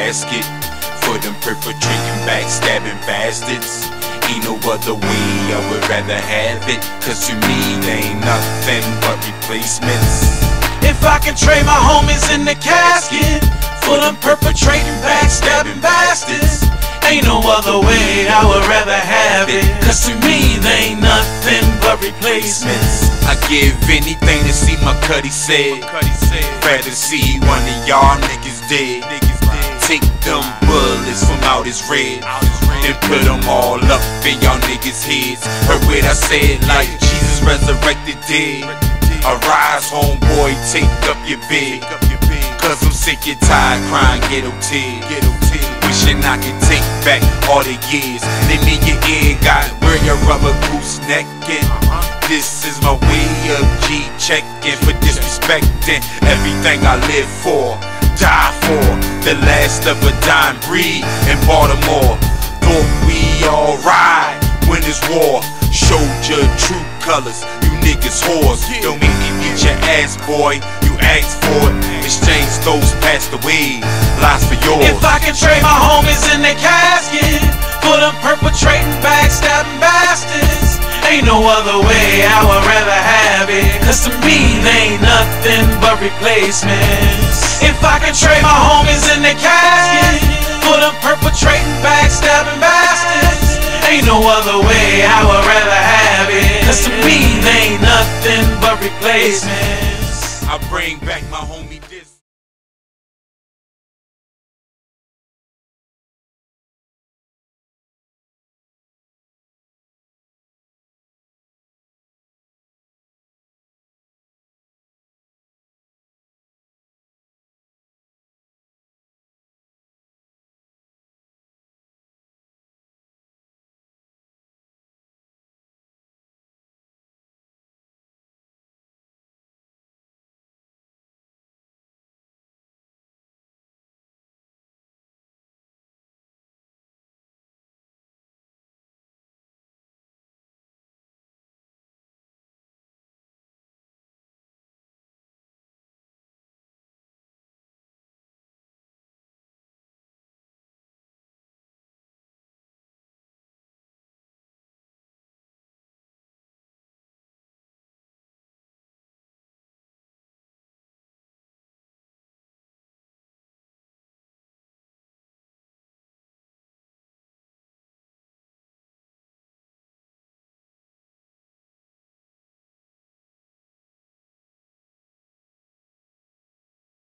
casket for them perpetrating backstabbing bastards. Ain't no other way, I would rather have it, cause to me they ain't nothing but replacements. If I can trade my homies in the casket for them perpetrating backstabbing bastards, ain't no other way, I would rather have it, cause to me they ain't nothing but replacements. I give anything to see my Cuddy said. Rather see one of y'all niggas dead. Take them bullets from out his red and put them all up in y'all niggas' heads. Heard what I said, like Jesus resurrected dead. Arise, homeboy, take up your bed, cause I'm sick and tired crying ghetto tears. Wishing I could take back all the years. Let me your ear, got wear your rubber goose necking. This is my way of G-checking for disrespecting everything I live for, die for. The last of a dying breed in Baltimore. Thought we alright when it's war. Showed your true colors, you niggas whores. Don't make me beat your ass, boy, you asked for it. Exchange those passed away, lies for yours. If I can trade my homies in the casket for them perpetrating backstabbing bastards, ain't no other way, I would rather have it, cause to me they ain't nothing but replacements. If I can trade my homies in the casket for them perpetrating backstabbing bastards, ain't no other way, I would rather have it, cause to me they ain't nothing but replacements. I bring back my homies.